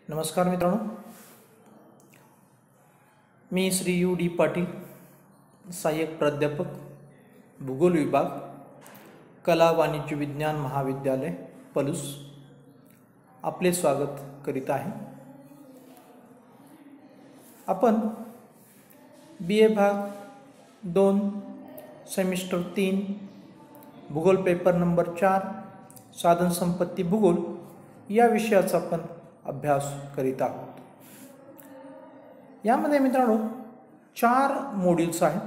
नमस्कार मित्रांनो, मी श्री यू डी पाटील, सहाय्यक प्राध्यापक, भूगोल विभाग, कला वाणिज्य विज्ञान महाविद्यालय पलूस, आपले स्वागत करीत आहे। आपण BA भाग 2 सेमिस्टर 3 भूगोल पेपर नंबर 4 साधन संपत्ती भूगोल या विषयाचा आपण अभ्यास करीत आहोत। यामध्ये मित्रांनो 4 मॉड्यूल्स आहेत।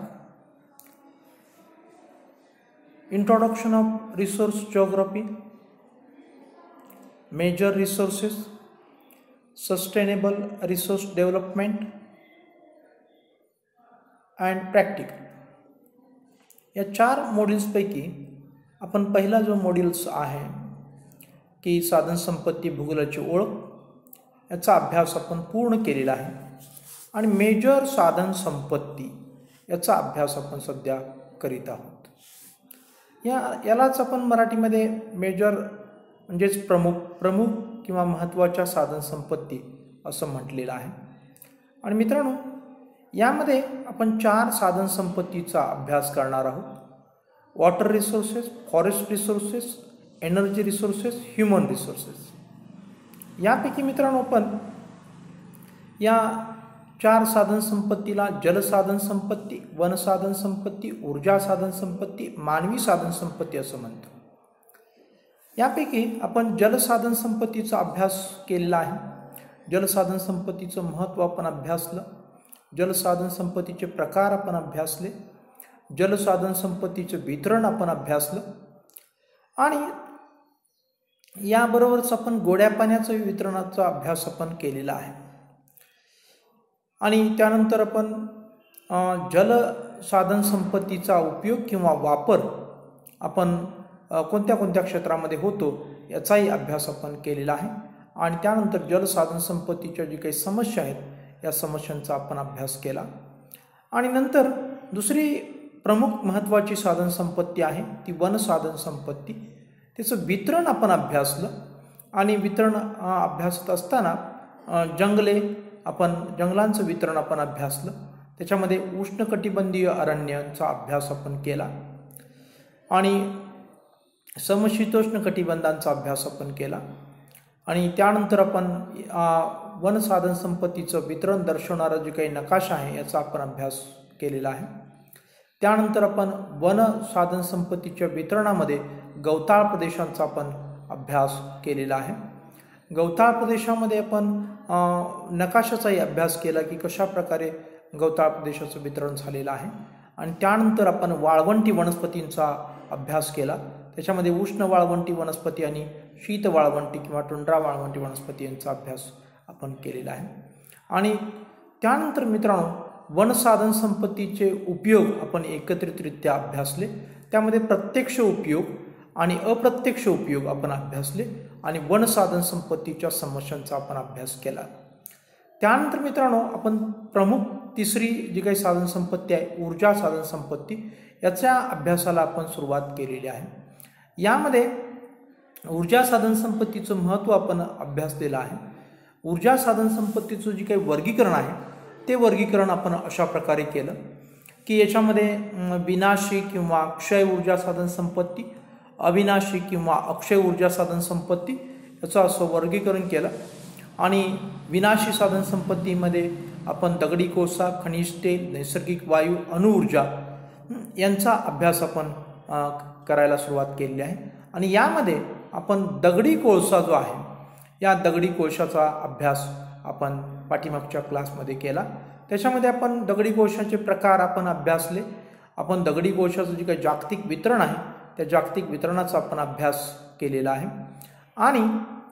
Introduction of resource geography, major resources, sustainable resource development and practical, या 4 मॉड्यूल्सपैकी आपण पहिला जो मॉड्यूल्स आहे की साधन संपत्ती भूगोलाची ओळख, याचा अभ्यास आपण पूर्ण केलेला आहे आणि मेजर साधन संपत्ती याचा अभ्यास आपण सध्या करीत आहोत। यालाच आपण मराठीमध्ये मेजर म्हणजेच प्रमुख किंवा महत्त्वाच्या साधन संपत्ती असं म्हटलेलं आहे। आणि मित्रांनो, यामध्ये आपण 4 साधन संपत्तीचा अभ्यास करणार आहोत। Water resources, forest resources, energy resources, human resources. यापैकी मित्रांनो आपण या 4 साधन संपत्तीला जलसाधन संपत्ती, वन साधन संपत्ती, ऊर्जा साधन संपत्ती, मानवी साधन संपत्ती असं म्हणतो। यापैकी आपण जलसाधन संपत्तीचा अभ्यास केलेला आहे। जलसाधन संपत्तीचं महत्त्व आपण अभ्यासलं, जलसाधन संपत्तीचे प्रकार आपण अभ्यासले, जलसाधन संपत्तीचे वितरण आपण अभ्यासलं आणि याबरोबरच आपण गोड्या पाण्याच्या वितरणाचा अभ्यास आपण केलेला आहे। आणि त्यानंतर आपण जलसाधन संपत्तीचा उपयोग किंवा वापर आपण कोणत्या कोणत्या क्षेत्रामध्ये होतो याचाही अभ्यास आपण केलेला आहे। आणि त्यानंतर जलसाधन संपत्तीच्या जी काही समस्या आहेत या समस्यांचा आपण अभ्यास केला। आणि नंतर दुसरी प्रमुख महत्त्वाची साधन संपत्ती आहे ती वन साधन संपत्ती, त्याचं वितरण आपण अभ्यासलं। आणि वितरण अभ्यासत असताना जंगलांचं वितरण आपण अभ्यासलं, त्याच्यामध्ये उष्णकटिबंधीय अरण्यांचा अभ्यास आपण केला आणि समशीतोष्ण कटिबंधांचा अभ्यास आपण केला। आणि त्यानंतर आपण वन साधन संपत्तीचं वितरण दर्शवणारा जे काही नकाशा आहे याचा आपण अभ्यास केलेला आहे। त्यानंतर आपण वन साधन संपत्तीच्या वितरणामध्ये गवताळ प्रदेशांचा आपण अभ्यास केलेला आहे। गवताळ प्रदेशामध्ये आपण नकाशाचाही अभ्यास केला की कशा प्रकारे गवताळ प्रदेशाचं वितरण झालेलं आहे। आणि त्यानंतर आपण वाळवंटी वनस्पतींचा अभ्यास केला, त्याच्यामध्ये उष्ण वाळवंटी वनस्पती आणि शीत वाळवंटी किंवा टुंड्रा वाळवंटी वनस्पती यांचा अभ्यास आपण केलेला आहे। आणि त्यानंतर मित्रांनो वनसाधन संपत्तीचे उपयोग आपण एकत्रितरित्या अभ्यासले, त्यामध्ये प्रत्यक्ष उपयोग आणि अप्रत्यक्ष उपयोग आपण अभ्यासले आणि वनसाधन संपत्तीच्या समस्यांचा आपण अभ्यास केला। त्यानंतर मित्रांनो आपण प्रमुख तिसरी जी काही साधन संपत्ती आहे ऊर्जा साधन संपत्ती, याच्या अभ्यासाला आपण सुरुवात केलेली आहे। यामध्ये ऊर्जा साधन संपत्तीचं महत्त्व आपण अभ्यासलेलं आहे। ऊर्जा साधन संपत्तीचं जे काही वर्गीकरण आहे ते वर्गीकरण आपण अशा प्रकारे केलं की याच्यामध्ये विनाशी किंवा अक्षय ऊर्जा साधन संपत्ती, अविनाशी किंवा अक्षय ऊर्जा साधन संपत्ती याचं असं वर्गीकरण केलं। आणि विनाशी साधन संपत्तीमध्ये आपण दगडी कोळसा, खनिज तेल, नैसर्गिक वायू, अणुऊर्जा यांचा अभ्यास आपण करायला सुरुवात केलेली आहे। आणि यामध्ये आपण दगडी कोळसा जो आहे या दगडी कोळशाचा अभ्यास आपण पाठीमागच्या क्लासमध्ये केला। त्याच्यामध्ये आपण दगडी कोळशाचे प्रकार आपण अभ्यासले, आपण दगडी कोळशाचं जे काही जागतिक वितरण आहे त्या जागतिक वितरणाचा आपण अभ्यास केलेला आहे। आणि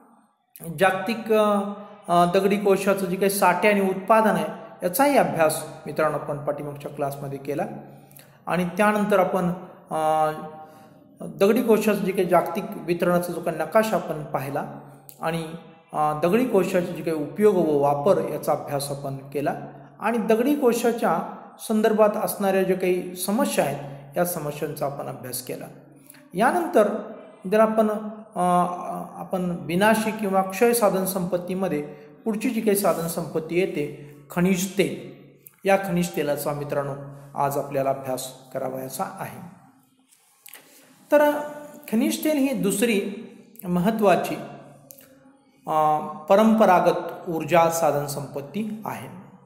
जागतिक दगडी कोळशाचं जे काही साठे आणि उत्पादन आहे याचाही अभ्यास मित्रांनो आपण पाठीमागच्या क्लासमध्ये केला। आणि त्यानंतर आपण दगडी कोळशाचं जे काही जागतिक वितरणाचा जो काही नकाशा आपण पाहिला आणि दगडी कोळशाचे जे काही उपयोग व वापर याचा अभ्यास आपण केला। आणि दगडी कोळशाच्या संदर्भात असणाऱ्या ज्या काही समस्या आहेत या समस्यांचा आपण अभ्यास केला। यानंतर जर आपण विनाशी किंवा क्षय साधन संपत्तीमध्ये पुढची जी काही साधन संपत्ती येते खनिज तेल, या खनिज तेलाचा मित्रांनो आज आपल्याला अभ्यास करावयाचा आहे. तर खनिज तेल ही दुसरी महत्त्वाची परंपरागत ऊर्जा साधन संपत्ती आहे.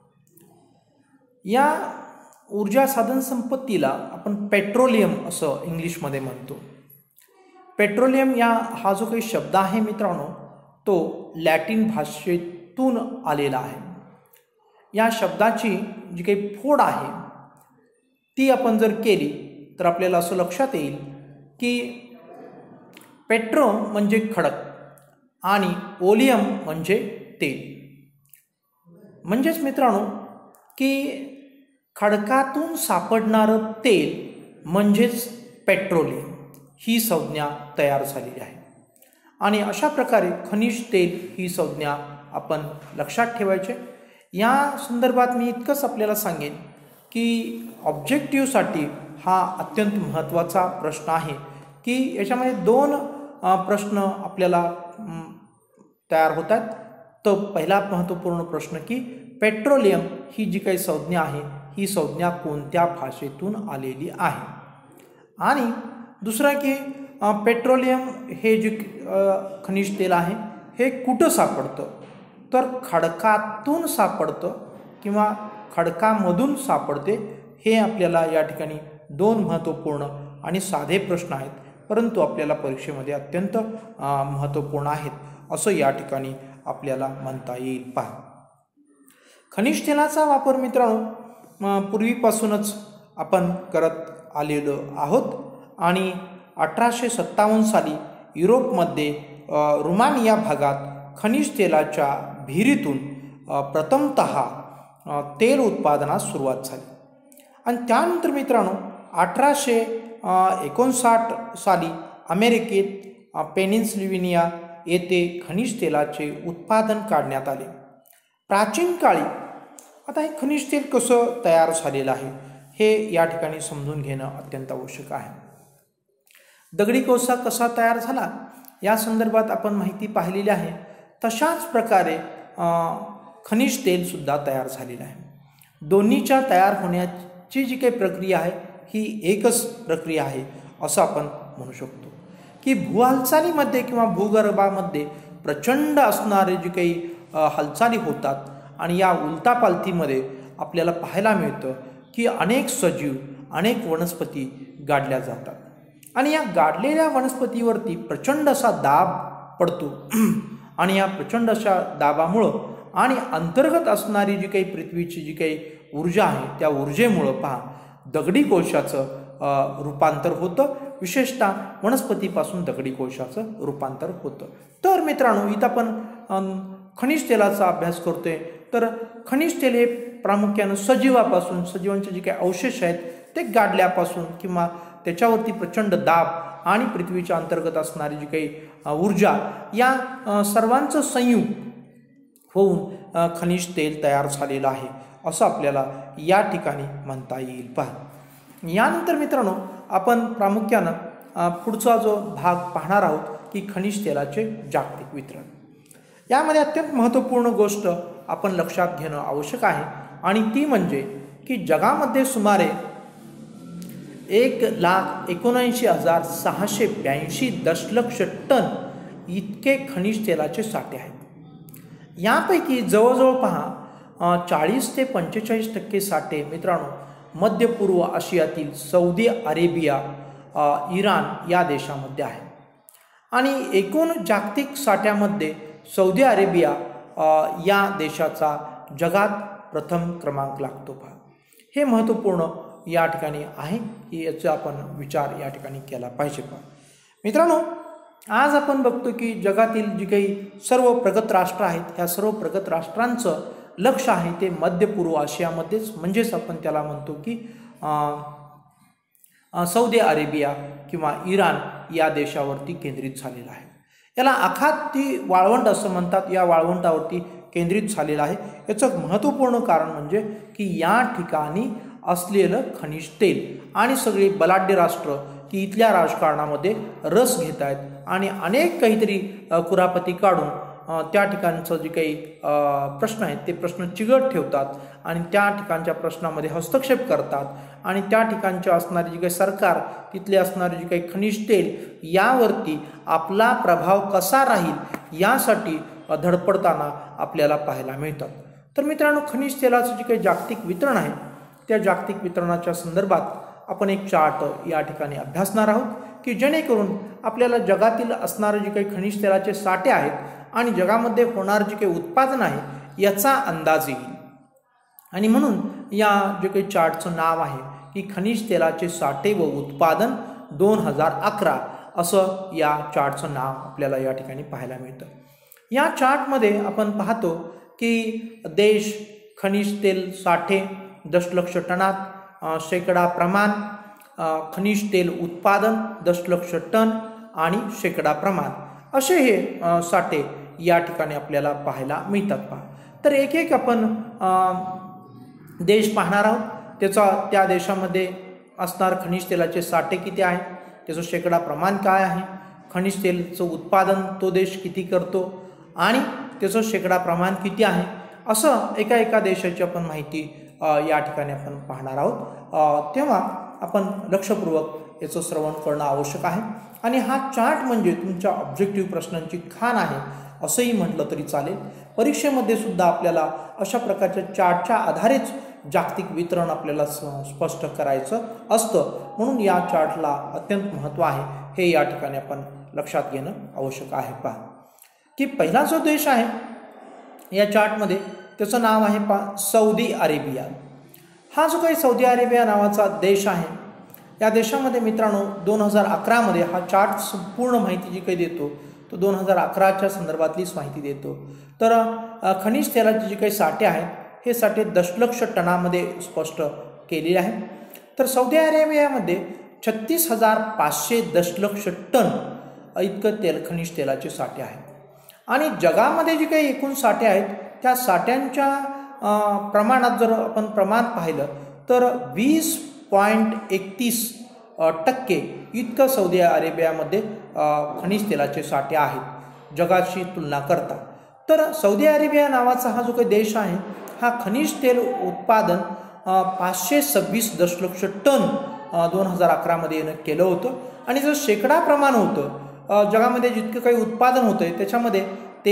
या ऊर्जा साधन संपत्तीला आपण पेट्रोलियम असं इंग्लिशमध्ये म्हणतो. पेट्रोलियम हा जो काही शब्द आहे मित्रांनो तो लॅटिन भाषेतून आलेला आहे. या शब्दाची जी काही फोड आहे ती आपण जर केली तर आपल्याला असं लक्षात येईल की पेट्रो म्हणजे खडक आणि ओलियम म्हणजे तेल. म्हणजेच मित्रांनो की खडकातून सापडणारं तेल म्हणजेच पेट्रोलियम ही संज्ञा तयार झालेली आहे. आणि अशा प्रकारे खनिज तेल ही संज्ञा आपण लक्षात ठेवायचे. या संदर्भात मी इतकंच आपल्याला सांगेन की ऑब्जेक्टिव्हसाठी हा अत्यंत महत्त्वाचा प्रश्न आहे की याच्यामध्ये दोन प्रश्न आपल्याला तयार होतात. तो पहिला महत्त्वपूर्ण प्रश्न की पेट्रोलियम ही जी काही संज्ञा आहे ही संज्ञा कोणत्या भाषेतून आलेली आहे, आणि दुसरा की पेट्रोलियम हे जे खनिज तेल आहे हे कुठं सापडतं, तर खडकातून सापडतं किंवा खडकामधून सापडते. हे आपल्याला या ठिकाणी दोन महत्त्वपूर्ण आणि साधे प्रश्न आहेत, परंतु आपल्याला परीक्षेमध्ये अत्यंत महत्त्वपूर्ण आहेत असं या ठिकाणी आपल्याला म्हणता येईल. पहा, खनिज तेलाचा वापर मित्रांनो पूर्वीपासूनच आपण करत आलेलो आहोत आणि 1857 साली युरोपमध्ये रुमानिया भागात खनिज तेलाच्या विहिरीतून प्रथमतः तेल उत्पादनास सुरुवात झाली. आणि त्यानंतर मित्रांनो 1859 साली अमेरिकेत पेनिन्सिल्व्हेनिया येथे खनिज तेलाचे उत्पादन काढण्यात आले. प्राचीन काळी आता हे खनिज तेल कसं तयार झालेलं आहे हे या ठिकाणी समजून घेणं अत्यंत आवश्यक आहे. दगडी कोळसा कसा तयार झाला या संदर्भात आपण माहिती पाहिलेली आहे. तशाच प्रकारे खनिज तेलसुद्धा तयार झालेलं आहे. दोन्हीच्या तयार होण्याची जी काही प्रक्रिया आहे ही एकच प्रक्रिया आहे असं आपण म्हणू शकतो की भूहालचालीमध्ये किंवा भूगर्भामध्ये प्रचंड असणारे जी काही हालचाली होतात आणि या उलटापालथीमध्ये आपल्याला पाहायला मिळतं की अनेक सजीव, अनेक वनस्पती गाडल्या जातात आणि या गाडलेल्या वनस्पतीवरती प्रचंड असा दाब पडतो आणि या प्रचंड अशा दाबामुळं आणि अंतर्गत असणारी जी काही पृथ्वीची जी काही ऊर्जा आहे त्या ऊर्जेमुळं पहा दगडी कोळशाचं रूपांतर होतं. विशेषतः वनस्पतीपासून दगडी कोळशाचं रूपांतर होतं. तर मित्रांनो इथं आपण खनिज तेलाचा अभ्यास करतोय. तर खनिज तेल हे प्रामुख्यानं सजीवापासून, सजीवांचे जे काही अवशेष आहेत ते गाडल्यापासून किंवा त्याच्यावरती प्रचंड दाब आणि पृथ्वीच्या अंतर्गत असणारी जी काही ऊर्जा या सर्वांचं संयोग होऊन खनिज तेल तयार झालेलं आहे असं आपल्याला या ठिकाणी म्हणता येईल. पहा, यानंतर मित्रांनो आपण प्रामुख्यानं पुढचा जो भाग पाहणार आहोत की खनिज तेलाचे जागतिक वितरण. यामध्ये अत्यंत महत्त्वपूर्ण गोष्ट आपण लक्षात घेणं आवश्यक आहे आणि ती म्हणजे की जगामध्ये सुमारे 1,79,682 दशलक्ष टन इतके खनिज तेलाचे साठे आहेत. यापैकी जवळजवळ पहा 40 ते 45% साठे मित्रांनो मध्य पूर्व आशियातील सौदी अरेबिया, इराण या देशामध्ये आहे आणि एकूण जागतिक साठ्यामध्ये सौदी अरेबिया या देशाचा जगात प्रथम क्रमांक लागतो. पहा, हे महत्त्वपूर्ण या ठिकाणी आहे की याचा आपण विचार या ठिकाणी केला पाहिजे. पहा मित्रांनो, आज आपण बघतो की जगातील जी काही सर्व प्रगत राष्ट्र आहेत ह्या सर्व प्रगत राष्ट्रांचं लक्ष आहे ते मध्य पूर्व आशियामध्येच, म्हणजेच आपण त्याला म्हणतो की सौदी अरेबिया किंवा इराण या देशावरती केंद्रित झालेला आहे. याला आखाती वाळवंट असं म्हणतात. या वाळवंटावरती केंद्रित झालेलं आहे. याचं महत्त्वपूर्ण कारण म्हणजे की या ठिकाणी असलेलं खनिज तेल आणि सगळी बलाढ्य राष्ट्र की इथल्या राजकारणामध्ये रस घेत आहेत आणि अनेक काहीतरी कुरापती काढून त्या ठिकाणचं जे काही प्रश्न आहेत ते प्रश्न चिघट ठेवतात आणि त्या ठिकाणच्या प्रश्नामध्ये हस्तक्षेप करतात आणि त्या ठिकाणचे असणारे जे काही सरकार, तिथले असणारे जे काही खनिज तेल यावरती आपला प्रभाव कसा राहील यासाठी धडपडताना आपल्याला पाहायला मिळतात. तर मित्रांनो, खनिज तेलाचं जे काही जागतिक वितरण आहे त्या जागतिक वितरणाच्या संदर्भात आपण एक चार्ट या ठिकाणी अभ्यासणार आहोत की जेणेकरून आपल्याला जगातील असणारे जे काही खनिज तेलाचे साठे आहेत आणि जगामध्ये होणारं जे काही उत्पादन आहे याचा अंदाज येईल. आणि म्हणून या जे काही चार्टचं नाव आहे की खनिज तेलाचे साठे व उत्पादन 2011 असं या चार्टचं नाव आपल्याला या ठिकाणी पाहायला मिळतं. या चार्टमध्ये आपण पाहतो की देश, खनिज तेल साठे दशलक्ष टनात, शेकडा प्रमाण, खनिज तेल उत्पादन दशलक्ष टन आणि शेकडा प्रमाण असे हे साठे या ठिकाणी आपल्याला पाहायला मिळतात. तर एक एक आपण देश पाहणार आहोत. त्या देशामध्ये असणार खनिज तेलाचे साठे किती आहे, त्याचं शेकडा प्रमाण काय आहे, खनिज तेलचं उत्पादन तो देश किती करतो आणि त्याचं शेकडा प्रमाण किती आहे, असं एका देशाची आपण माहिती या ठिकाणी आपण पाहणार आहोत. तेव्हा आपण लक्षपूर्वक याचं श्रवण करणं आवश्यक आहे. आणि हा चार्ट म्हणजे तुमच्या ऑब्जेक्टिव्ह प्रश्नांची खाण आहे असंही म्हटलं तरी चालेल. परीक्षेमध्ये सुद्धा आपल्याला अशा प्रकारच्या चार्टच्या आधारेच जागतिक वितरण आपल्याला स्पष्ट करायचं असतं. म्हणून या चार्टला अत्यंत महत्त्व आहे हे या ठिकाणी आपण लक्षात घेणं आवश्यक आहे. पहा की पहिला जो देश आहे या चार्टमध्ये त्याचं नाव आहे सौदी अरेबिया. हा जो काही सौदी अरेबिया नावाचा देश आहे या देशामध्ये मित्रांनो 2011 हा चार्ट संपूर्ण माहिती जी काही देतो तो 2011च्या संदर्भातलीच माहिती देतो. तर खनिज तेलाचे जे काही साठे आहेत हे साठे दशलक्ष टनामध्ये स्पष्ट केलेले आहे. तर सौदी अरेबियामध्ये 36,500 दशलक्ष टन इतकं खनिज तेलाचे साठे आहेत. आणि जगामध्ये जे काही एकूण साठे आहेत त्या साठ्यांच्या प्रमाणात जर आपण प्रमाण पाहिलं तर 20.31% इतकं सौदी अरेबियामध्ये खनिज तेलाचे साठे आहेत जगाशी तुलना करता. तर सौदी अरेबिया नावाचा हा जो काही देश आहे हा खनिज तेल उत्पादन 526 दशलक्ष टन 2011 केलं होतं. आणि जर शेकडा प्रमाण होतं जगामध्ये जितकं काही उत्पादन होतं आहे त्याच्यामध्ये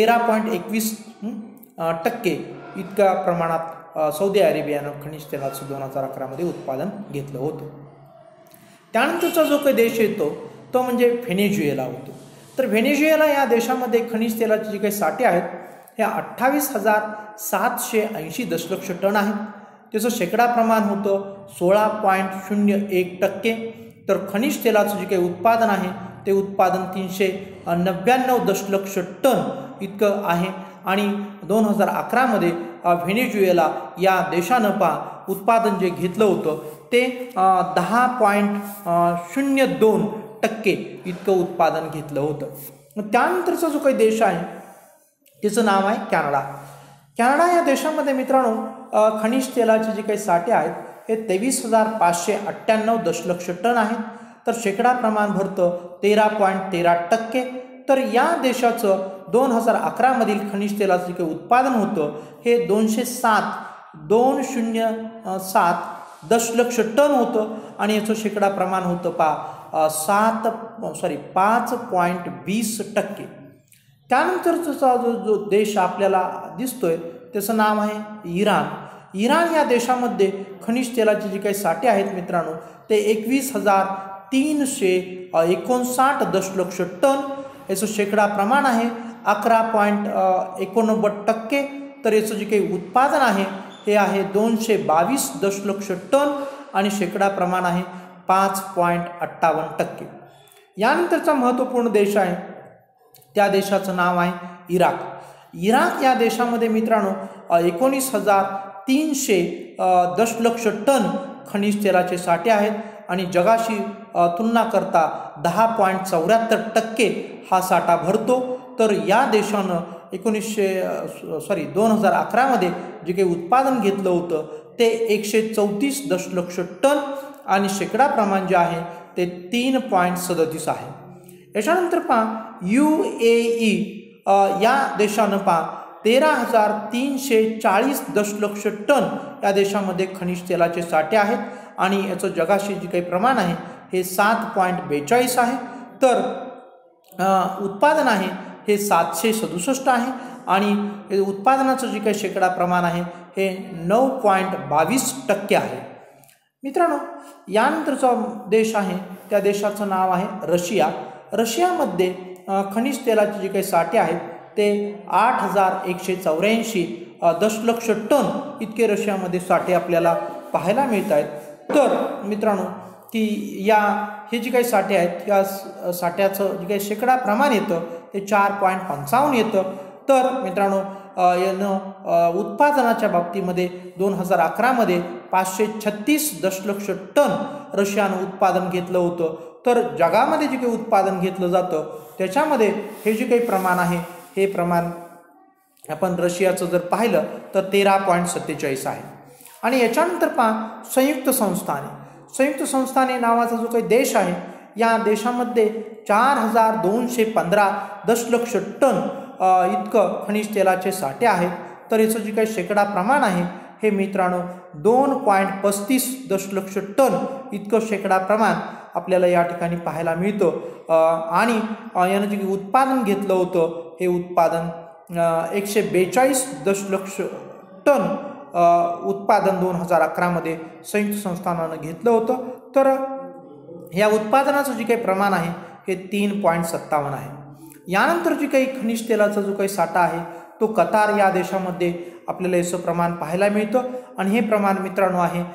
13.21% इतक्या प्रमाणात सौदी अरेबियानं खनिज तेलाचं 2011 उत्पादन घेतलं होतं. त्यानंतरचा जो काही देश येतो तो म्हणजे व्हेनेझुएला होतो. तर व्हेनेझुएला या देशामध्ये खनिज तेलाचे जे काही साठे आहेत हे 28,780 दशलक्ष टन आहेत. त्याचं शेकडा प्रमाण होतं 16.01%. तर खनिज तेलाचं जे काही उत्पादन आहे ते उत्पादन 399 दशलक्ष टन इतकं आहे. आणि 2011 व्हेनेझुएला या देशानं उत्पादन जे घेतलं होतं ते 10.02% इतकं उत्पादन घेतलं होतं. त्यानंतरचा जो काही देश आहे त्याचं नाव आहे कॅनडा. कॅनडा या देशामध्ये मित्रांनो खनिज तेलाचे जे काही साठे आहेत हे 23,598 दशलक्ष टन आहेत. तर शेकडा प्रमाण भरतं 13.13%. तर या देशाचं 2011 खनिज तेलाचं जे काही उत्पादन होतं हे 207 दशलक्ष टन होतं. आणि याचं शेकडा प्रमाण होतं 5.20%. त्यानंतरचा जो देश आपल्याला दिसतोय त्याचं नाव आहे इराण. इराण या देशामध्ये खनिज तेलाचे जे काही साठे आहेत मित्रांनो ते 21,359 दशलक्ष टन. याचं शेकडा प्रमाण आहे 11.89%. तर याचं जे काही उत्पादन आहे हे आहे 222 दशलक्ष टन आणि शेकडा प्रमाण आहे 5.58%. यानंतरचा महत्त्वपूर्ण देश आहे त्या देशाचं नाव आहे इराक. इराक या देशामध्ये मित्रांनो 19,300 दशलक्ष टन खनिज तेलाचे साठे आहेत आणि जगाशी तुलना करता 10.74% हा साठा भरतो. तर या देशानं 2011 जे काही उत्पादन घेतलं होतं ते 134 दशलक्ष टन आणि शेकडा प्रमाण जे आहे ते 3.37 आहे. याच्यानंतर UAE या देशानं 13,340 दशलक्ष टन या देशामध्ये खनिज तेलाचे साठे आहेत आणि याचं जगाशी जे काही प्रमाण आहे हे 7.42 आहे। तर उत्पादन आहे हे 767 आहे आणि उत्पादनाचं जे काही शेकडा प्रमाण आहे हे 9.22% आहे। मित्रांनो, यानंतरचा देश आहे त्या देशाचं नाव आहे रशिया। रशियामध्ये खनिज तेलाचे जे काही साठे आहेत ते 8,184 दशलक्ष टन इतके रशियामध्ये साठे आपल्याला पाहायला मिळत आहेत। तर मित्रांनो, की हे जे काही साठे आहेत या साठ्याचं जे काही शेकडा प्रमाण येतं ते 4.55 येतं। तर मित्रांनो, यानं उत्पादनाच्या बाबतीमध्ये 2011 536 दशलक्ष टन रशियानं उत्पादन घेतलं होतं। तर जगामध्ये जे काही उत्पादन घेतलं जातं त्याच्यामध्ये हे जे काही प्रमाण आहे हे प्रमाण आपण रशियाचं जर पाहिलं तर 13.47 आहे। आणि याच्यानंतर संयुक्त संस्थाने नावाचा जो काही देश आहे या देशामध्ये 4,215 दशलक्ष टन इतकं खनिज तेलाचे साठे आहेत। तर याचं जे काही शेकडा प्रमाण आहे हे मित्रांनो 2.35 दशलक्ष टन इतकं शेकडा प्रमाण आपल्याला या ठिकाणी पाहायला मिळतं। आणि यानं जे उत्पादन घेतलं होतं हे उत्पादन 142 दशलक्ष टन उत्पादन 2011 संयुक्त संस्थानानं घेतलं होतं। तर या उत्पादनाचं जे काही प्रमाण आहे हे 3.57 आहे। यानंतर जे काही खनिज तेलाचा जो काही साठा आहे तो कतार या देशामध्ये आपल्याला याचं प्रमाण पाहायला मिळतं आणि हे प्रमाण मित्रांनो आहे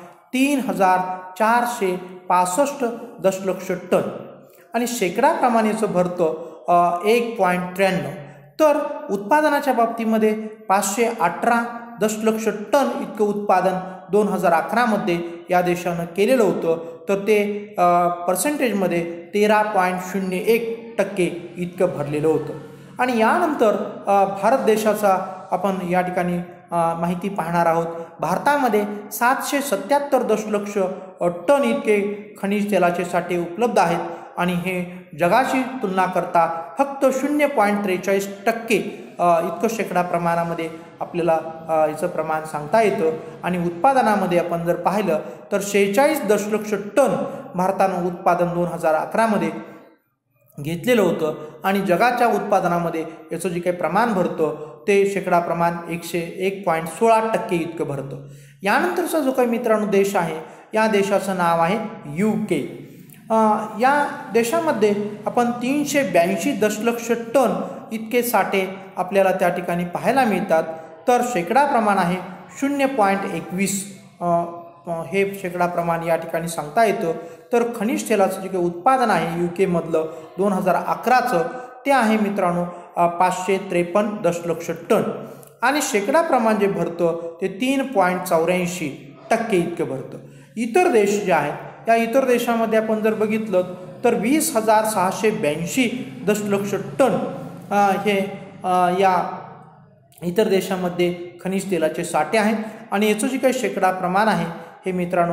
3,465 दशलक्ष टन आणि शेकडा प्रमाणाचं भरतं 1.93। तर उत्पादनाच्या बाबतीमध्ये 518 दशलक्ष टन इतकं उत्पादन 2011 या देशानं केलेलं होतं। तर ते पर्सेंटेजमध्ये 13.01% इतकं भरलेलं होतं। आणि यानंतर भारत देशाचा आपण या ठिकाणी माहिती पाहणार आहोत। भारतामध्ये 777 दशलक्ष टन इतके खनिज तेलाचे साठे उपलब्ध आहेत आणि हे जगाशी तुलना करता फक्त 0.43% इतकं शेकडा प्रमाणामध्ये आपल्याला याचं प्रमाण सांगता येतं। आणि उत्पादनामध्ये आपण जर पाहिलं तर 46 दशलक्ष टन भारतानं उत्पादन 2011 घेतलेलं होतं आणि जगाच्या उत्पादनामध्ये याचं जे काही प्रमाण भरतं ते शेकडा प्रमाण 101.16% इतकं भरतं। यानंतरचा जो काही मित्रांनो देश आहे या देशाचं नाव आहे UK। या देशामध्ये आपण 382 दशलक्ष टन इतके साठे आपल्याला त्या ठिकाणी पाहायला मिळतात। तर शेकडा प्रमाण आहे 0.21 हे शेकडा प्रमाण या ठिकाणी सांगता येतं। तर खनिज तेलाचं जे काही उत्पादन आहे UK मधलं 2011 ते आहे मित्रांनो 553 दशलक्ष टन आणि शेकडा प्रमाण जे भरतं ते 3.84% इतकं भरतं। इतर देश जे आहेत या इतर देशामध्ये आपण जर बघितलं तर 20,682 दशलक्ष टन हे या इतर देशामध्ये खनिज तेलाचे साठे आहेत आणि याचं जे काही शेकडा प्रमाण आहे हे मित्रांनो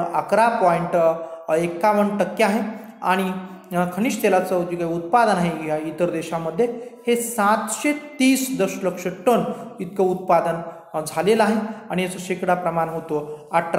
11.51% आहे। आणि खनिज तेलाचं जे काही उत्पादन आहे या इतर देशामध्ये हे 730 दशलक्ष टन इतकं उत्पादन झालेलं आहे आणि याचं शेकडा प्रमाण होतं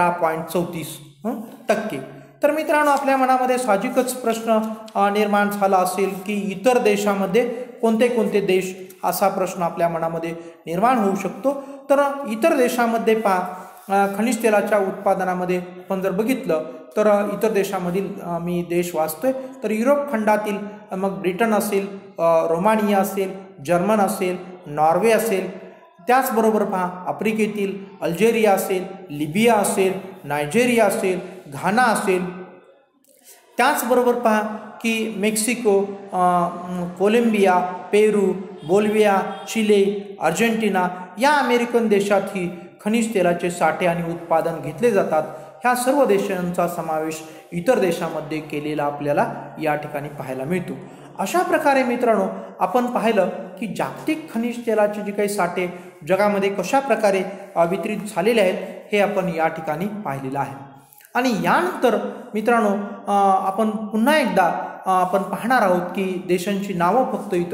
18.34%। तर मित्रांनो, आपल्या मनामध्ये साहजिकच प्रश्न निर्माण झाला असेल की इतर देशामध्ये कोणते कोणते देश, असा प्रश्न आपल्या मनामध्ये निर्माण होऊ शकतो। तर इतर देशामध्ये खनिज तेलाच्या उत्पादनामध्ये आपण जर बघितलं तर इतर देशामधील मी देश वाचतोय तर युरोप खंडातील मग ब्रिटन असेल, रोमानिया असेल, जर्मन असेल, नॉर्वे असेल, त्याचबरोबर आफ्रिकेतील अल्जेरिया असेल, लिबिया असेल, नायजेरिया असेल, घाना असेल, त्याचबरोबर की Mexico, Colombia, Peru, Bolivia, Chile, Argentina या अमेरिकन देशातही खनिज तेलाचे साठे आणि उत्पादन घेतले जातात। ह्या सर्व देशांचा समावेश इतर देशामध्ये केलेला आपल्याला या ठिकाणी पाहायला मिळतो। अशा प्रकारे मित्रांनो, आपण पाहिलं की जागतिक खनिज तेलाचे जे काही साठे जगामध्ये कशा प्रकारे वितरित झालेले आहेत हे आपण या ठिकाणी पाहिलेलं आहे। आणि यानंतर मित्रांनो, आपण पुन्हा एकदा आपण पाहणार आहोत की देशांची नावं फक्त इथं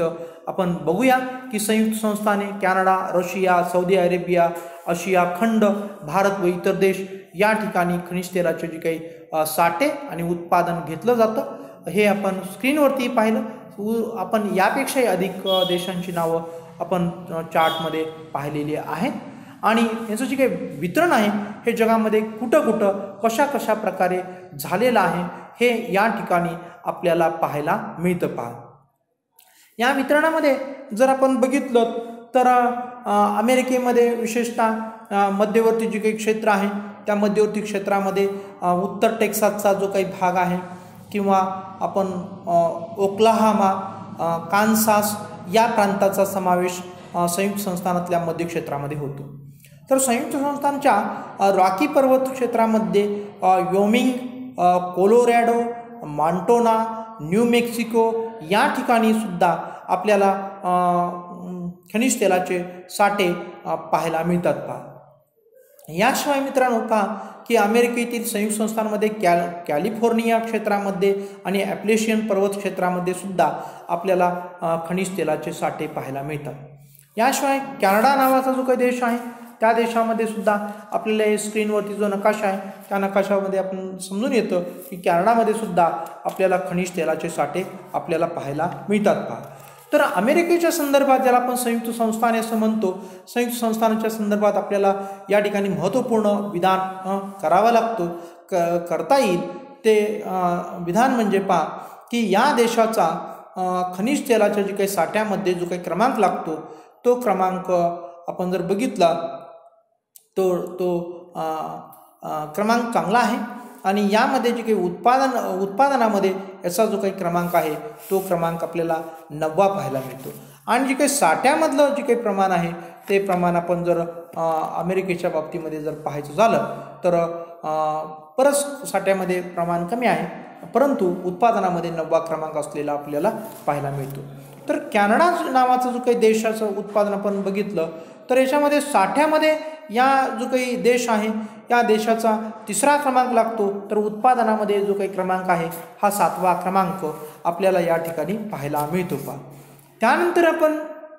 आपण बघूया की संयुक्त संस्थाने कॅनडा, रशिया, सौदी अरेबिया, आशिया खंड, भारत व इतर देश या ठिकाणी खनिज तेलाचे जे काही साठे आणि उत्पादन घेतलं जातं हे आपण स्क्रीनवरती पाहिलं। आपण यापेक्षाही अधिक देशांची नावं आपण चार्टमध्ये पाहिलेली आहेत आणि याचं जे काही वितरण आहे हे जगामध्ये कुठं कुठं कशा कशा प्रकारे झालेलं आहे हे या ठिकाणी आपल्याला पाहायला मिळतं। पहा, या वितरणामध्ये जर आपण बघितलं तर अमेरिकेमध्ये विशेषतः मध्यवर्ती जे काही क्षेत्र आहे त्या मध्यवर्ती क्षेत्रामध्ये उत्तर टेक्सासचा जो काही भाग आहे किंवा आपण ओक्लाहामा, कान्सास या प्रांताचा समावेश संयुक्त संस्थानातल्या मध्य क्षेत्रामध्ये होतो। तर संयुक्त संस्थानाच्या रॉकी पर्वत क्षेत्रामध्ये Wyoming, Colorado, Montana, New Mexico या ठिकाणी सुद्धा आपल्याला खनिज तेलाचे साठे पाहायला मिळतात। पहा, याशिवाय मित्रांनो पहा की अमेरिकेतील संयुक्त संस्थानामध्ये कॅलिफोर्निया क्षेत्रामध्ये आणि ॲपलेशियन पर्वत क्षेत्रामध्ये सुद्धा आपल्याला खनिज तेलाचे साठे पाहायला मिळतात। याशिवाय कॅनडा नावाचा जो काही देश आहे त्या देशामध्ये सुद्धा आपल्याला हे स्क्रीनवरती जो नकाशा आहे त्या नकाशामध्ये आपण समजून येतं की कॅनडामध्ये सुद्धा आपल्याला खनिज तेलाचे साठे आपल्याला पाहायला मिळतात। पहा, तर अमेरिकेच्या संदर्भात ज्याला आपण संयुक्त संस्थाने असं म्हणतो, संयुक्त संस्थानाच्या संदर्भात आपल्याला या ठिकाणी महत्त्वपूर्ण विधान करावं लागतो, करता येईल ते विधान म्हणजे पहा की या देशाचा खनिज तेलाच्या जे काही साठ्यामध्ये जो काही क्रमांक लागतो तो क्रमांक आपण जर बघितला तो क्रमांक चांगला आहे आणि यामध्ये जे काही उत्पादनामध्ये याचा जो काही क्रमांक आहे तो क्रमांक आपल्याला 9वा पाहायला मिळतो। आणि जे काही साठ्यामधलं जे काही प्रमाण आहे ते प्रमाण आपण जर अमेरिकेच्या बाबतीमध्ये जर पाहायचं झालं तर परत साठ्यामध्ये प्रमाण कमी आहे परंतु उत्पादनामध्ये 9वा क्रमांक असलेला आपल्याला पाहायला मिळतो। तर कॅनडा नावाचा जो काही देशाचं उत्पादन आपण बघितलं तर याच्यामध्ये साठ्यामध्ये या जो काही देश आहे या देशाचा 3रा क्रमांक लागतो, तर उत्पादनामध्ये जो काही क्रमांक आहे हा 7वा क्रमांक आपल्याला या ठिकाणी पाहायला मिळतो। पहा, त्यानंतर आपण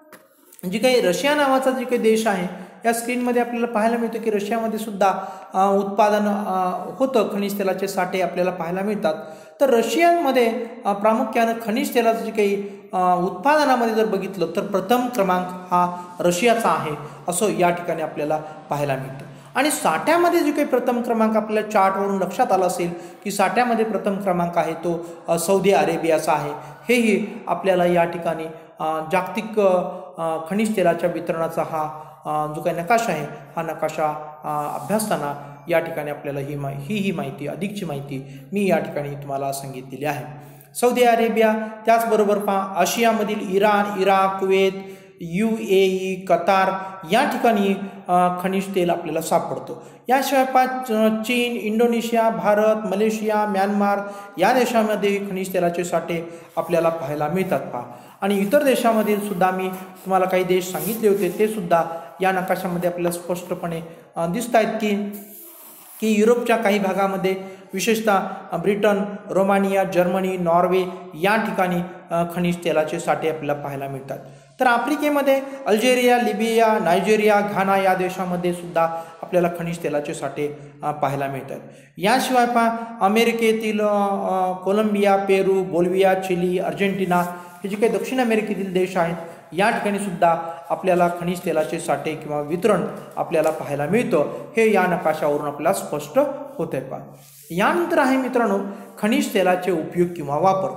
जी काही रशिया नावाचा जे काही देश आहे या स्क्रीनमध्ये आपल्याला पाहायला मिळतं की रशियामध्ये सुद्धा उत्पादन होतं, खनिज तेलाचे साठे आपल्याला पाहायला मिळतात। तर रशियामध्ये प्रामुख्यानं खनिज तेलाचं जे काही उत्पादनामध्ये जर बघितलं तर प्रथम क्रमांक हा रशियाचा आहे असं या ठिकाणी आपल्याला पाहायला मिळतं। आणि साठ्यामध्ये जे काही प्रथम क्रमांक आपल्याला चार्टवरून लक्षात आला असेल की साठ्यामध्ये प्रथम क्रमांक आहे तो सौदी अरेबियाचा आहे। हेही आपल्याला या ठिकाणी जागतिक खनिज तेलाच्या वितरणाचा हा जो काही नकाशा आहे हा नकाशा अभ्यासताना या ठिकाणी आपल्याला ही माहिती अधिकची माहिती मी या ठिकाणी तुम्हाला सांगितलेली आहे। सौदी अरेबिया, त्याचबरोबर पहा आशियामधील Iran, Iraq, Kuwait, UAE, Qatar या ठिकाणी खनिज तेल आपल्याला सापडतं। याशिवाय पहा चीन, इंडोनेशिया, भारत, मलेशिया, म्यानमार या देशामध्ये खनिज तेलाचे साठे आपल्याला पाहायला मिळतात। पहा, आणि इतर देशामधील सुद्धा मी तुम्हाला काही देश सांगितले होते ते सुद्धा या नकाशामध्ये आपल्याला स्पष्टपणे दिसत आहेत की युरोपच्या काही भागामध्ये विशेषतः ब्रिटन, रोमानिया, जर्मनी, नॉर्वे या ठिकाणी खनिज तेलाचे साठे आपल्याला पाहायला मिळतात। तर आफ्रिकेमध्ये अल्जेरिया, लिबिया, नायजेरिया, घाना या देशामध्ये सुद्धा आपल्याला खनिज तेलाचे साठे पाहायला मिळतात। याशिवाय पहा अमेरिकेतील Colombia, Peru, Bolivia, Chile, Argentina हे जे काही दक्षिण अमेरिकेतील देश आहेत या ठिकाणी सुद्धा आपल्याला खनिज तेलाचे साठे किंवा वितरण आपल्याला पाहायला मिळतं, हे या नकाशावरून आपल्याला स्पष्ट होते। पहा, यानंतर आहे मित्रांनो खनिज तेलाचे उपयोग किंवा वापर।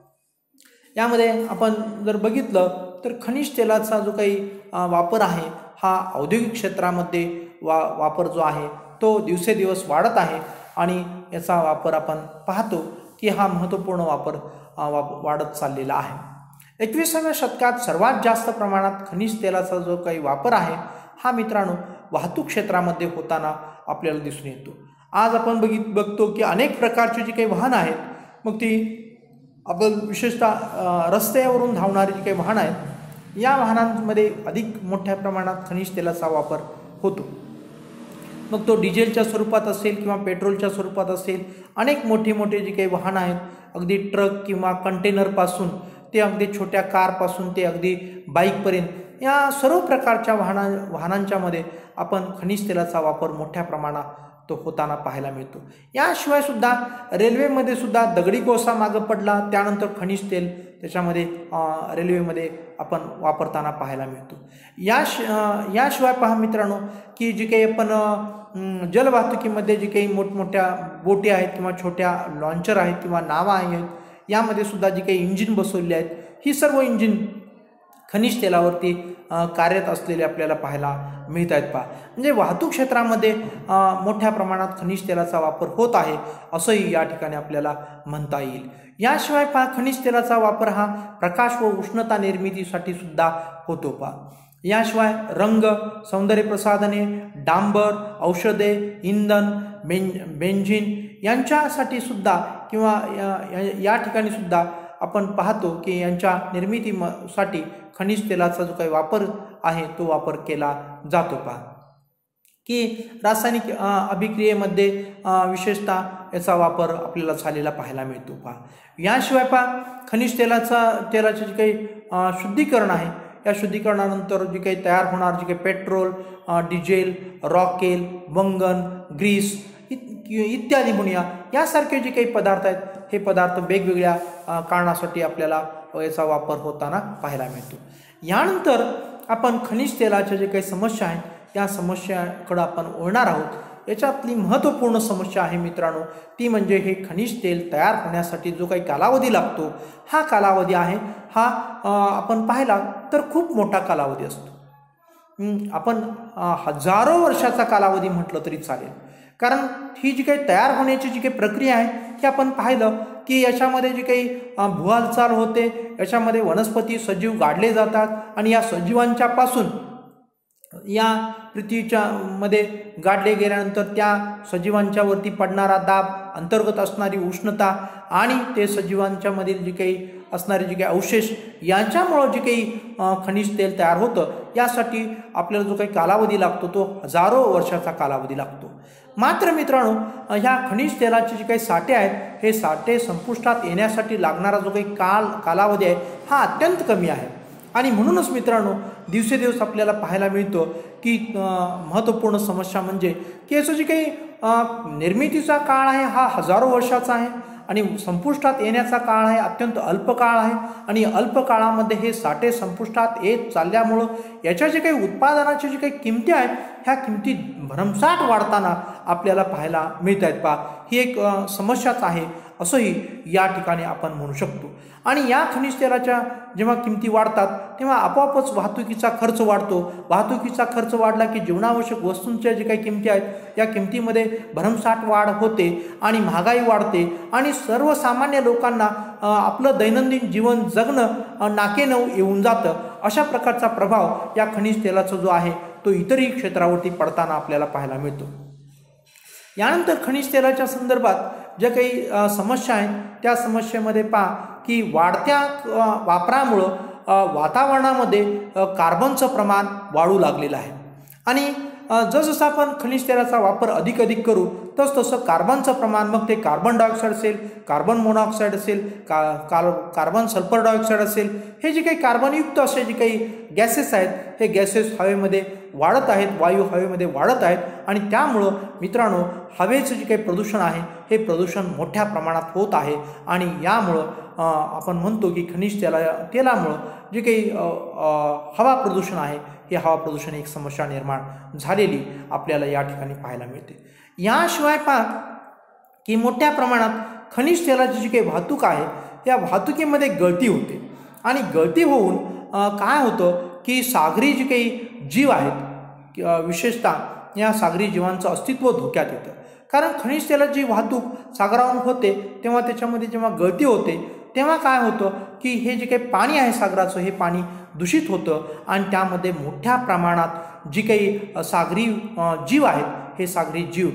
यामध्ये आपण जर बघितलं तर खनिज तेलाचा जो काही वापर आहे हा औद्योगिक क्षेत्रामध्ये वापर जो आहे तो दिवसेदिवस वाढत आहे आणि याचा वापर आपण पाहतो की हा महत्त्वपूर्ण वापर वाढत चाललेला आहे। 21व्या शतकात सर्वात जास्त प्रमाणात खनिज तेलाचा जो काही वापर आहे हा मित्रांनो वाहतूक क्षेत्रामध्ये होताना आपल्याला दिसून येतो। आज आपण बघतो की अनेक प्रकारची जी काही वाहनं आहेत मग ती आपण विशेषतः रस्त्यावरून धावणारी जी काही वाहनं आहेत या वाहनांमध्ये अधिक मोठ्या प्रमाणात खनिज तेलाचा वापर होतो। मग तो डिझेलच्या स्वरूपात असेल किंवा पेट्रोलच्या स्वरूपात असेल, अनेक मोठे जी काही वाहनं आहेत अगदी ट्रक किंवा कंटेनरपासून ते अगदी छोट्या कारपासून ते अगदी बाईकपर्यंत या सर्व प्रकारच्या वाहनांच्यामध्ये आपण खनिज तेलाचा वापर मोठ्या प्रमाणात तो होताना पाहायला मिळतो। याशिवाय सुद्धा रेल्वेमध्ये सुद्धा दगडी कोळसा मागं पडला, त्यानंतर खनिज तेल त्याच्यामध्ये रेल्वेमध्ये आपण वापरताना पाहायला मिळतो। याशिवाय पहा मित्रांनो की जी काही आपण जलवाहतुकीमध्ये जी काही मोठमोठ्या बोटी आहेत किंवा छोट्या लॉन्चर आहेत किंवा नावा आहेत, यामध्ये सुद्धा जी काही इंजिन बसवलेली आहेत, ही सर्व इंजिन खनिज तेलावरती कार्यरत असलेले आपल्याला पाहायला मिळत आहेत पहा। म्हणजे वाहतूक क्षेत्रामध्ये मोठ्या प्रमाणात खनिज तेलाचा वापर होत आहे असंही या ठिकाणी आपल्याला म्हणता येईल। याशिवाय पहा खनिज तेलाचा वापर हा प्रकाश व उष्णता निर्मितीसाठी सुद्धा होतो पहा। याशिवाय रंग, सौंदर्य प्रसाधने, डांबर, औषधे, इंधन, बेंझिन यांच्यासाठी सुद्धा किंवा या ठिकाणी सुद्धा आपण पाहतो की यांच्या निर्मितीसाठी खनिज तेलाचा जो काही वापर आहे तो वापर केला जातो पहा। की रासायनिक अभिक्रियेमध्ये विशेषतः याचा वापर आपल्याला झालेला पाहायला मिळतो पहा। याशिवाय पहा खनिज तेलाचे जे काही शुद्धीकरण आहे, या शुद्धीकरणानंतर जे काही तयार होणार जे काही पेट्रोल, डिझेल, रॉकेल, वंगण, ग्रीस इत्यादी म्हणूया यासारखे जे काही पदार्थ आहेत, हे पदार्थ वेगवेगळ्या कारणासाठी आपल्याला याचा वापर होताना पाहायला मिळतो। यानंतर आपण खनिज तेलाच्या जे काही समस्या आहेत या समस्याकडे आपण वळणार आहोत। याच्यातली महत्त्वपूर्ण समस्या आहे मित्रांनो ती म्हणजे हे खनिज तेल तयार होण्यासाठी जो काही कालावधी लागतो, हा कालावधी आहे हा आपण पाहिला तर खूप मोठा कालावधी असतो। आपण हजारो वर्षाचा कालावधी म्हटलं तरी चालेल, कारण ही जी काही तयार होण्याची जी काही प्रक्रिया आहे ही आपण पाहिलं की याच्यामध्ये जी काही भूहालचाल होते, याच्यामध्ये वनस्पती सजीव गाडले जातात आणि या सजीवांच्या पासून या पृथ्वीच्या मध्ये गाडले गेल्यानंतर त्या सजीवांच्या वरती पडणारा दाब, अंतर्गत असणारी उष्णता आणि ते सजीवांच्या मधील जी काही असणारे जे काही अवशेष यांच्यामुळं जे काही खनिज तेल तयार होतं, यासाठी आपल्याला जो काही कालावधी लागतो तो हजारो वर्षाचा कालावधी लागतो। मात्र मित्रांनो ह्या खनिज तेलाचे जे काही साठे आहेत, हे साठे संपुष्टात येण्यासाठी लागणारा जो काही कालावधी आहे हा अत्यंत कमी आहे। आणि म्हणूनच मित्रांनो दिवसेदिवस आपल्याला पाहायला मिळतं की महत्त्वपूर्ण समस्या म्हणजे की याचं जे काही निर्मितीचा काळ आहे हा हजारो वर्षाचा आहे आणि संपुष्टात येण्याचा काळ आहे अत्यंत अल्प काळ आहे। आणि अल्प काळामध्ये हे साठे संपुष्टात येत चालल्यामुळं याच्या जे काही उत्पादनाच्या जे काही किमती आहेत, ह्या किमती भरमसाठ वाढताना आपल्याला पाहायला मिळत आहेत पहा। ही एक समस्याच आहे असंही या ठिकाणी आपण म्हणू शकतो। आणि या खनिज तेलाच्या जेव्हा किमती वाढतात तेव्हा आपोआपच वाहतुकीचा खर्च वाढतो। वाहतुकीचा खर्च वाढला की जीवनावश्यक वस्तूंच्या जे काही किमती आहेत या किमतीमध्ये भरमसाठ वाढ होते आणि महागाई वाढते आणि सर्वसामान्य लोकांना आपलं दैनंदिन जीवन जगणं नाकेनऊ येऊन जातं। अशा प्रकारचा प्रभाव या खनिज तेलाचा जो आहे तो इतरही क्षेत्रावरती पडताना आपल्याला पाहायला मिळतो। यानंतर खनिज तेलाच्या संदर्भात ज्या काही समस्या आहेत त्या समस्येमध्ये पहा की वाढत्या वापरामुळं वातावरणामध्ये कार्बनचं प्रमाण वाढू लागलेलं आहे आणि जसजसं आपण खनिज तेलाचा वापर अधिक करू तसं कार्बनचं प्रमाण, मग ते कार्बन डायऑक्साईड असेल, कार्बन मोनॉक्साईड असेल, कार्बन सल्फर डायऑक्साईड असेल, हे जे काही कार्बनयुक्त असे जे काही गॅसेस आहेत हे गॅसेस हवेमध्ये वाढत आहेत, वायू हवेमध्ये वाढत आहेत आणि त्यामुळं मित्रांनो हवेचं जे काही प्रदूषण आहे हे प्रदूषण मोठ्या प्रमाणात होत आहे। आणि यामुळं आपण म्हणतो की खनिज तेलामुळं जे काही हवा प्रदूषण आहे हे हवा प्रदूषण एक समस्या निर्माण झालेली आपल्याला या ठिकाणी पाहायला मिळते। याशिवाय पहा की मोठ्या प्रमाणात खनिज तेलाची जी काही वाहतूक आहे या वाहतुकीमध्ये गळती होते आणि गळती होऊन काय होतं की सागरी जे काही जीव आहेत विशेषतः या सागरी जीवांचं अस्तित्व धोक्यात येतं। कारण खनिज तेलाची वाहतूक सागरावरून होते तेव्हा त्याच्यामध्ये जेव्हा गळती होते तेव्हा काय होतं की हे जे काही पाणी आहे सागराचं हे पाणी दूषित होतं आणि त्यामध्ये मोठ्या प्रमाणात जी काही सागरी जीव आहेत हे सागरी जीव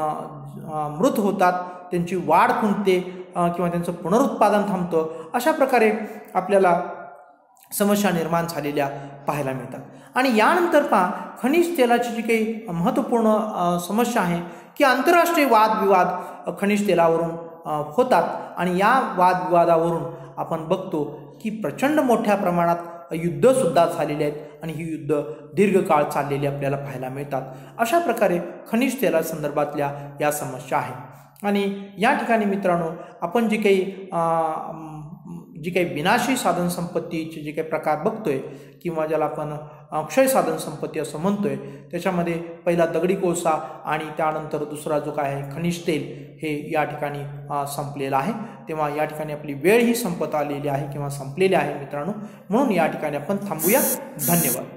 मृत होतात, त्यांची वाढ खुंटते किंवा त्यांचं पुनरुत्पादन थांबतं। अशा प्रकारे आपल्याला समस्या निर्माण झालेल्या पाहायला मिळतात। आणि यानंतर पहा खनिज तेलाची जी काही महत्त्वपूर्ण समस्या आहे की आंतरराष्ट्रीय वादविवाद खनिज तेलावरून होतात आणि या वादविवादावरून आपण बघतो की प्रचंड मोठ्या प्रमाणात युद्धसुद्धा झालेली आहेत आणि ही युद्ध दीर्घकाळ चाललेली आपल्याला पाहायला मिळतात. अशा प्रकारे खनिज तेलासंदर्भातल्या या समस्या आहेत. आणि या ठिकाणी मित्रांनो आपण जी काही विनाशी साधन संपत्तीचे जे काही प्रकार बघतोय किंवा ज्याला आपण अक्षय साधन संपत्ती असं म्हणतोय, त्याच्यामध्ये पहिला दगडी कोळसा आणि त्यानंतर दुसरा जो काय आहे खनिज तेल हे या ठिकाणी संपलेलं आहे. तेव्हा या ठिकाणी आपली वेळ ही संपत आलेली आहे किंवा संपलेली आहे मित्रांनो. म्हणून या ठिकाणी आपण थांबूया. धन्यवाद.